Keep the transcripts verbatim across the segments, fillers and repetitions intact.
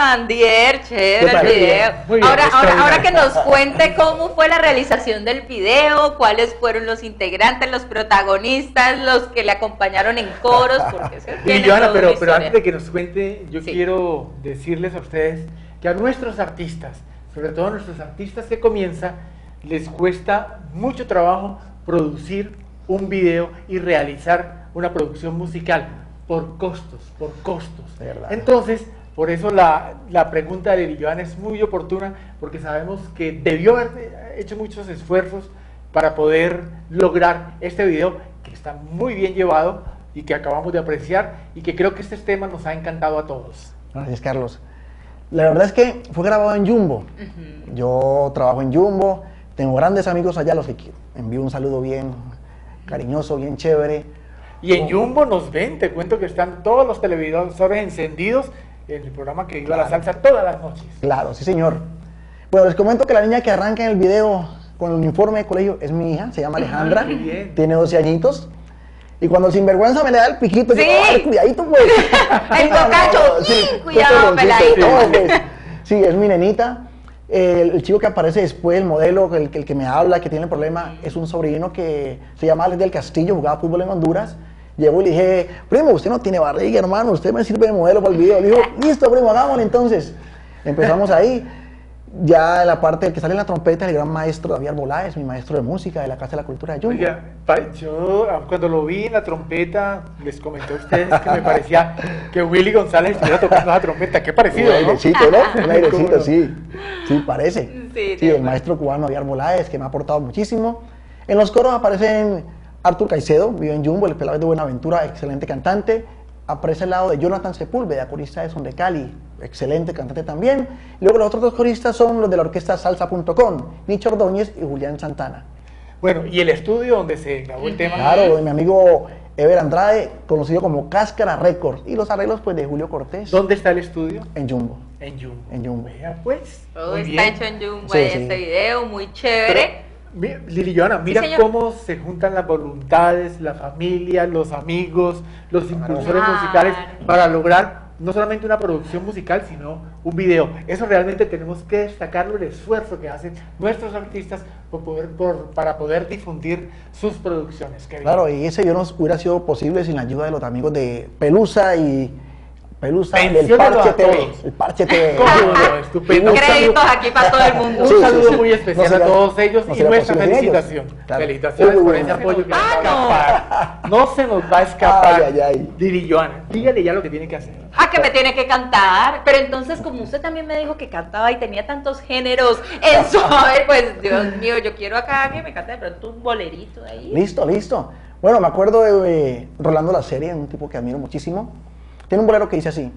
Andier, chévere el video. Bien, ahora, ahora, ahora que nos cuente cómo fue la realización del video, cuáles fueron los integrantes, los protagonistas, los que le acompañaron en coros, porque eso Y tiene Joana, toda pero, una pero historia. antes de que nos cuente, yo Sí. quiero decirles a ustedes que a nuestros artistas, sobre todo a nuestros artistas que comienzan, les cuesta mucho trabajo producir un video y realizar una producción musical por costos, por costos. ¿Verdad? Entonces, por eso la, la pregunta de Lili Joana es muy oportuna, porque sabemos que debió haber hecho muchos esfuerzos para poder lograr este video que está muy bien llevado y que acabamos de apreciar, y que creo que este tema nos ha encantado a todos. Gracias, Carlos. La verdad es que fue grabado en Jumbo. Ujú. Yo trabajo en Jumbo, tengo grandes amigos allá, los que envío un saludo bien cariñoso, bien chévere. Y en Jumbo nos ven, te cuento que están todos los televisores encendidos en el programa que Viva la Salsa todas las noches. Claro, sí señor. Bueno, les comento que la niña que arranca en el video con el uniforme de colegio es mi hija, se llama Alejandra, qué bien. tiene doce añitos. Y cuando el sinvergüenza me le da el piquito, Sí. yo, ay, cuidadito pues. El tocayo, Sí, cuidado, un peladito. todo, pues. Sí, es mi nenita. El, el chico que aparece después, el modelo, el, el que me habla, que tiene el problema, es un sobrino que se llama Alex del Castillo, jugaba fútbol en Honduras. Llegó y le dije, primo, usted no tiene barriga, hermano, usted me sirve de modelo para el video. Le dijo, listo, primo, hagámoslo entonces. Empezamos ahí. Ya en la parte del que sale en la trompeta, el gran maestro David Arboláez, mi maestro de música de la Casa de la Cultura de Jumbo. Oiga, pa- yo ah, cuando lo vi en la trompeta, les comenté a ustedes que me parecía que Willy González estuviera tocando la trompeta. Qué Un parecido, ¿no? airecito, ¿no? Un airecito, ¿Cómo no? sí. Sí, parece. Sí, Sí, de el maestro cubano David Arboláez, que me ha aportado muchísimo. En los coros aparecen Artur Caicedo, vive en Jumbo, el pelado es de Buenaventura, excelente cantante. Aparece al lado de Jonathan Sepúlveda, corista de Son de Cali, excelente cantante también. Y luego los otros dos coristas son los de la orquesta salsa punto com, Nicho Ordóñez y Julián Santana. Bueno, y el estudio donde se grabó el tema. Claro, de mi amigo Ever Andrade, conocido como Cáscara Records. Y los arreglos pues de Julio Cortés ¿Dónde está el estudio? en Jumbo. En Jumbo. En Jumbo. Vea, pues. Todo muy está bien. hecho en Jumbo Sí, en sí. este video, muy chévere. Mi- Lili Joana, mira señor. cómo se juntan las voluntades, la familia, los amigos, los impulsores Claro. musicales para lograr no solamente una producción musical, sino un video. Eso realmente tenemos que destacarlo, el esfuerzo que hacen nuestros artistas por poder, por, para poder difundir sus producciones. Qué bien. Claro, y ese video no hubiera sido posible sin la ayuda de los amigos de Pelusa y Pelusa del Menciónalos Parche a T V. todos. El Parche T V. ¿Cómo no? Estupendo. Créditos aquí para todo el mundo. Un Sí, sí, saludo sí. muy especial No sería- a todos ellos no y sería nuestra posible sin ellos. felicitación. Claro. Felicitaciones Uy, por uy, ese uy. apoyo que nos Ah, va a no. escapar. No se nos va a escapar. Ay, ay, ay. Lili Joana, dígale ya lo que tiene que hacer. Ah, que me tiene que cantar. Pero entonces, como usted también me dijo que cantaba y tenía tantos géneros en su haber, pues Dios mío, yo quiero acá que me cante de pronto un bolerito ahí. Listo, listo. Bueno, me acuerdo de eh, Rolando La Serie, un tipo que admiro muchísimo. Tiene un bolero que dice así: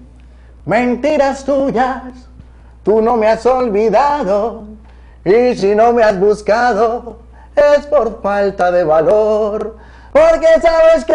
mentiras tuyas, tú no me has olvidado, y si no me has buscado, es por falta de valor, porque sabes que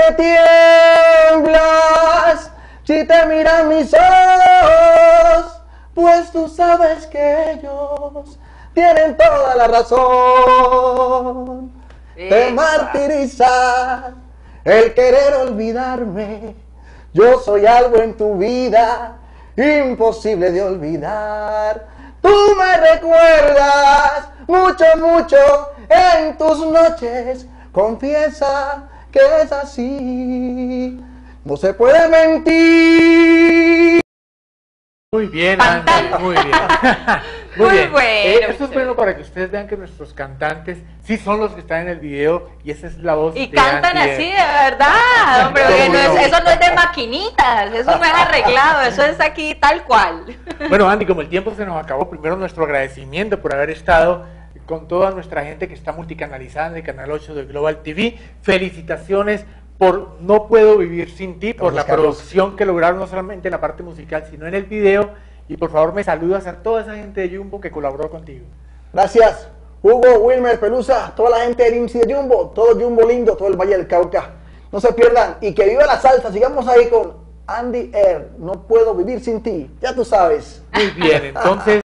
tiemblas si te miran mis ojos, pues tú sabes que ellos tienen toda la razón. Te Esa. martiriza el querer olvidarme. Yo soy algo en tu vida imposible de olvidar. Tú me recuerdas mucho, mucho en tus noches. Confiesa que es así. No se puede mentir. Muy bien, Tan, Andy, tan. muy bien. Muy bien. bueno, Eh, esto es chévere. bueno para que ustedes vean que nuestros cantantes sí son los que están en el video y esa es la voz Y de cantan Andy. así, de verdad, hombre, ¿Cómo porque no es- no? eso no es de maquinitas, eso no es arreglado, eso es aquí tal cual. Bueno, Andy, como el tiempo se nos acabó, primero nuestro agradecimiento por haber estado con toda nuestra gente que está multicanalizada en el canal ocho de Global T V. Felicitaciones por No Puedo Vivir Sin Ti, por Gracias, la Carlos. producción que lograron no solamente en la parte musical, sino en el video. Y por favor me saludas a toda esa gente de Jumbo que colaboró contigo. Gracias, Hugo, Wilmer, Pelusa, toda la gente del I M S S de Jumbo, todo Jumbo lindo, todo el Valle del Cauca. No se pierdan y que viva la salsa. Sigamos ahí con Andy Air. No puedo vivir sin ti. Ya tú sabes. Muy bien, entonces...